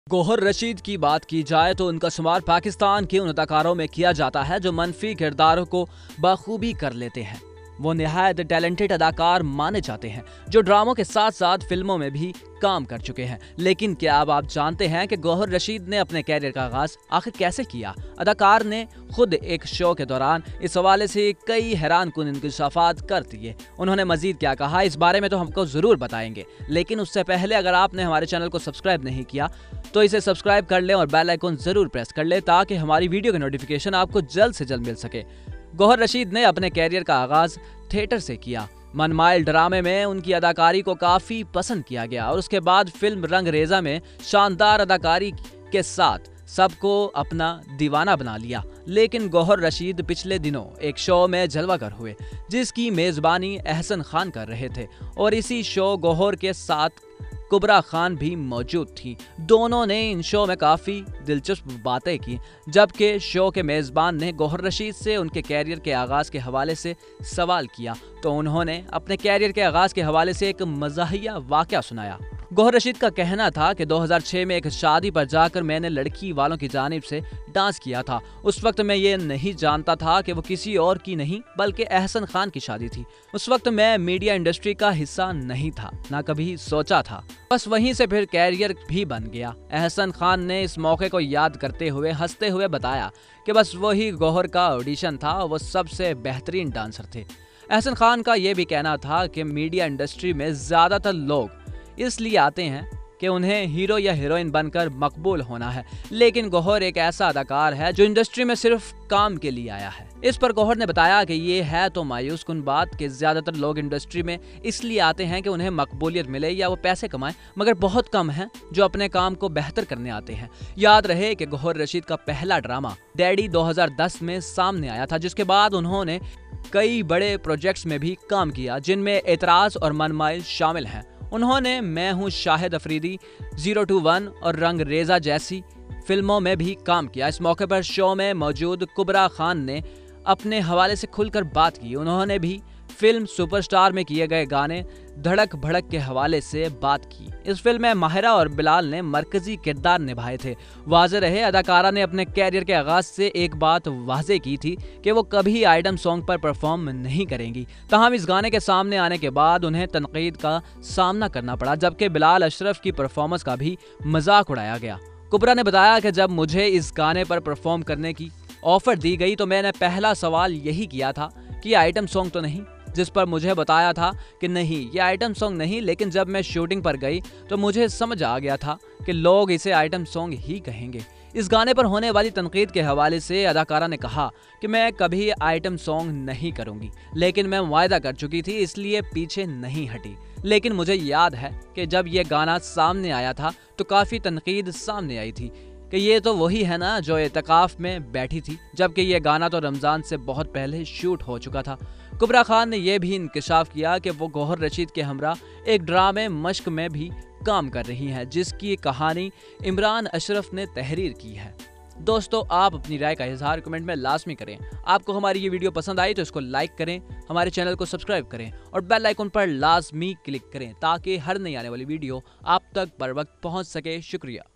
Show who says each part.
Speaker 1: गोहर रशीद की बात की जाए तो उनका शुमार पाकिस्तान के उन अदाकारों में किया जाता है जो मनफी किरदारों को बखूबी कर लेते हैं। वो निहायत टैलेंटेड अदाकार माने जाते हैं जो ड्रामों के साथ साथ फिल्मों में भी काम कर चुके हैं। लेकिन क्या अब आप जानते हैं कि गोहर रशीद ने अपने कैरियर का आगाज आखिर कैसे किया? अदाकार ने खुद एक शो के दौरान इस हवाले से कई हैरानकुन इंकशाफात कर दिए। उन्होंने मजीद क्या कहा, इस बारे में तो हमको जरूर बताएंगे, लेकिन उससे पहले अगर आपने हमारे चैनल को सब्सक्राइब नहीं किया तो इसे सब्सक्राइब कर लें और बेल आइकन जरूर प्रेस कर लें ताकि हमारी वीडियो की नोटिफिकेशन आपको जल्द से जल्द मिल सके। गोहर रशीद ने अपने कैरियर का आगाज थिएटर से किया। मनमाइल ड्रामे में उनकी अदाकारी को काफी पसंद किया गया और उसके बाद फिल्म रंगरेजा में शानदार अदाकारी के साथ सबको अपना दीवाना बना लिया। लेकिन गोहर रशीद पिछले दिनों एक शो में जलवागर हुए जिसकी मेजबानी अहसन खान कर रहे थे और इसी शो गोहर के साथ कुबरा खान भी मौजूद थी। दोनों ने इन शो में काफी दिलचस्प बातें की, जबकि शो के मेजबान ने गोहर रशीद से उनके कैरियर के आगाज के हवाले से सवाल किया तो उन्होंने अपने कैरियर के आगाज के हवाले से एक मज़ाहिया वाकया सुनाया। गोहर रशीद का कहना था कि 2006 में एक शादी पर जाकर मैंने लड़की वालों की जानिब से डांस किया था। उस वक्त मैं ये नहीं जानता था कि वो किसी और की नहीं बल्कि अहसन खान की शादी थी। उस वक्त मैं मीडिया इंडस्ट्री का हिस्सा नहीं था, ना कभी सोचा था। बस वहीं से फिर कैरियर भी बन गया। अहसन खान ने इस मौके को याद करते हुए हंसते हुए बताया कि बस वही गोहर का ऑडिशन था, वो सबसे बेहतरीन डांसर थे। अहसन खान का ये भी कहना था कि मीडिया इंडस्ट्री में ज्यादातर लोग इसलिए आते हैं कि उन्हें हीरो या हीरोइन बनकर मकबूल होना है, लेकिन गोहर एक ऐसा अदाकार है जो इंडस्ट्री में सिर्फ काम के लिए आया है। इस पर गोहर ने बताया कि ये है तो मायूस कुन बात कि ज्यादातर लोग इंडस्ट्री में इसलिए आते हैं कि उन्हें मकबूलियत मिले या वो पैसे कमाएं, मगर बहुत कम हैं जो अपने काम को बेहतर करने आते हैं। याद रहे कि गोहर रशीद का पहला ड्रामा डैडी 2010 में सामने आया था, जिसके बाद उन्होंने कई बड़े प्रोजेक्ट्स में भी काम किया जिनमें एतराज और मनमाइल शामिल हैं। उन्होंने मैं हूं शाहिद अफरीदी, 021 और रंगरेजा जैसी फिल्मों में भी काम किया। इस मौके पर शो में मौजूद कुबरा खान ने अपने हवाले से खुलकर बात की। उन्होंने भी फिल्म सुपरस्टार में किए गए गाने धड़क भड़क के हवाले से बात की। इस फिल्म में माहिरा और बिलाल ने मरकजी किरदार निभाए थे। वाज़ेह रहे, अदाकारा ने अपने कैरियर के आगाज से एक बात वाज़ेह की थी कि वो कभी आइटम सॉन्ग पर परफॉर्म नहीं करेंगी। तमाम इस गाने के सामने आने के बाद उन्हें तनकीद का सामना करना पड़ा, जबकि बिलाल अशरफ की परफॉर्मेंस का भी मजाक उड़ाया गया। कुबरा ने बताया कि जब मुझे इस गाने पर परफॉर्म करने की ऑफर दी गई तो मैंने पहला सवाल यही किया था कि आइटम सॉन्ग तो नहीं, जिस पर मुझे बताया था कि नहीं, ये आइटम सॉन्ग नहीं। लेकिन जब मैं शूटिंग पर गई तो मुझे समझ आ गया था कि लोग इसे आइटम सॉन्ग ही कहेंगे। इस गाने पर होने वाली तनकीद के हवाले से अदाकारा ने कहा कि मैं कभी आइटम सॉन्ग नहीं करूंगी, लेकिन मैं वायदा कर चुकी थी, इसलिए पीछे नहीं हटी। लेकिन मुझे याद है कि जब ये गाना सामने आया था तो काफ़ी तनकीद सामने आई थी कि ये तो वही है ना जो एतकाफ में बैठी थी, जबकि ये गाना तो रमज़ान से बहुत पहले शूट हो चुका था। कुबरा खान ने यह भी इंकशाफ किया कि वो गोहर रशीद के हमरा एक ड्रामे मश्क में भी काम कर रही हैं, जिसकी कहानी इमरान अशरफ ने तहरीर की है। दोस्तों, आप अपनी राय का इजहार कमेंट में लाजमी करें। आपको हमारी ये वीडियो पसंद आई तो इसको लाइक करें, हमारे चैनल को सब्सक्राइब करें और बेल आइकन पर लाजमी क्लिक करें ताकि हर नई आने वाली वीडियो आप तक बर वक्त पहुंच सके। शुक्रिया।